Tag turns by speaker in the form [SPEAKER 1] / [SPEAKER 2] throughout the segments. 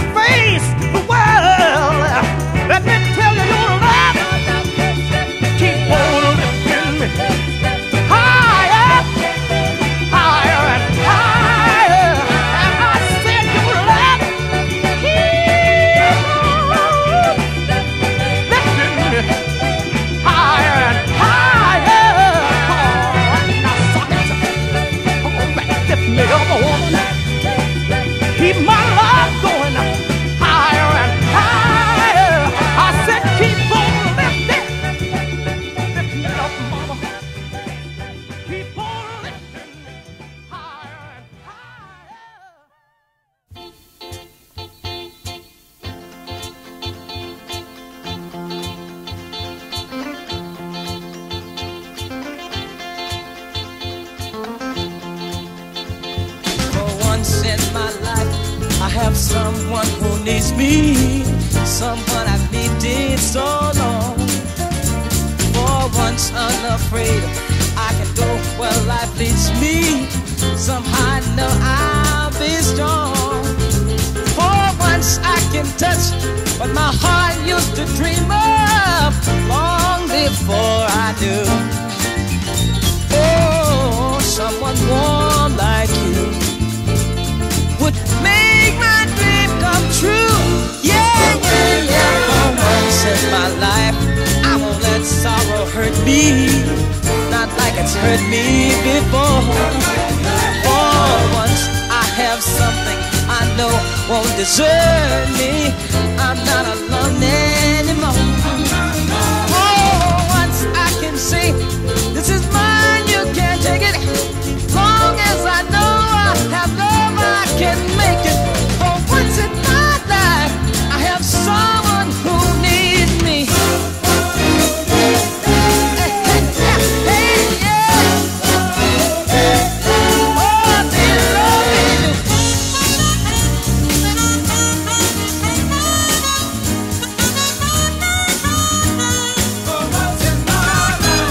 [SPEAKER 1] face the world. Let me tell you, your love keep on lifting me higher, higher and higher. And I said your love keep on lifting me higher and higher. Oh, now suck it. Come on back, lift me up, woman. Keep my love going higher and higher. I said keep on lifting. Lift me up, mama. Keep on lifting higher and higher.
[SPEAKER 2] For once in my life, I have someone who needs me, someone I've needed so long. For once unafraid, I can go where life leads me. Somehow I know I'll be strong. For once I can touch what my heart used to dream of long before I knew. Oh, someone warm like you would make my dream come true. Yeah, yeah, yeah. For once in my life, I won't let sorrow hurt me, not like it's hurt me before. For once I have something I know won't desert me. I'm not alone anymore. For once I can say, this is mine, you can't take it. Long as I know I have love, I can make it. For once in my life, I have someone who needs me. Hey, yeah. Oh, they love me. For once in my life.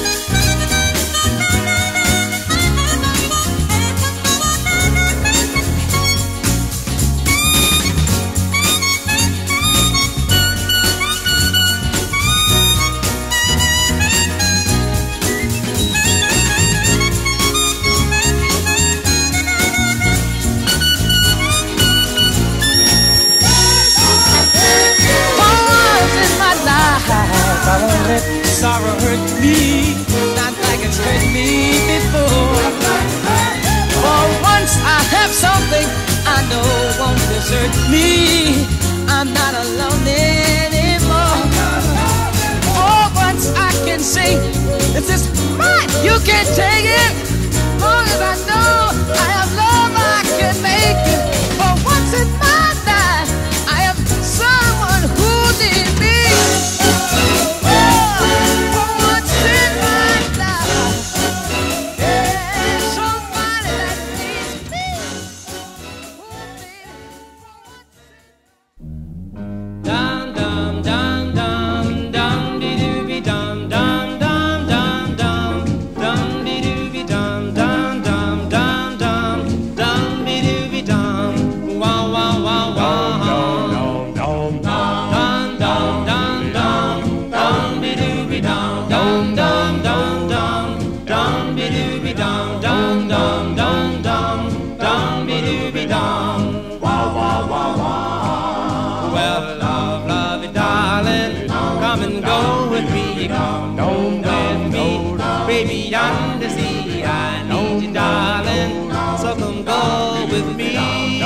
[SPEAKER 2] I won't let sorrow hurt me, not like it's hurt me before. For once I have something I know won't desert me. I'm not alone anymore. For once I can say, this is mine, you can't take it. Long as I know I have love, I can make it. For once in my life, I have someone who needs me.
[SPEAKER 3] Baby, under sea, I need you, darling. So come go with me.